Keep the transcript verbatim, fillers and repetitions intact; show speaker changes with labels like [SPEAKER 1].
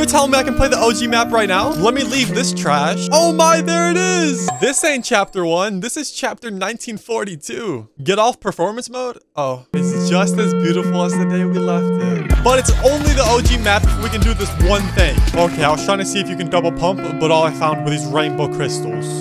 [SPEAKER 1] You're telling me I can play the O G map right now? Let me leave this trash. Oh my, there it is. This ain't chapter one. This is chapter nineteen forty-two. Get off performance mode? Oh, it's just as beautiful as the day we left it. But it's only the O G map if we can do this one thing. Okay, I was trying to see if you can double pump, but all I found were these rainbow crystals.